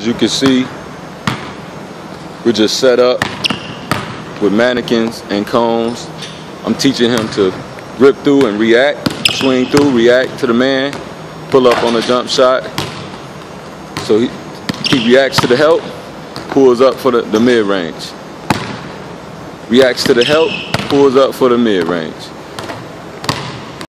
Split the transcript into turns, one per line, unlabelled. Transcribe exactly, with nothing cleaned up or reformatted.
As you can see, we're just set up with mannequins and cones. I'm teaching him to rip through and react, swing through, react to the man, pull up on a jump shot. So he, he reacts to the help, pulls up for the, the mid-range. Reacts to the help, pulls up for the mid-range.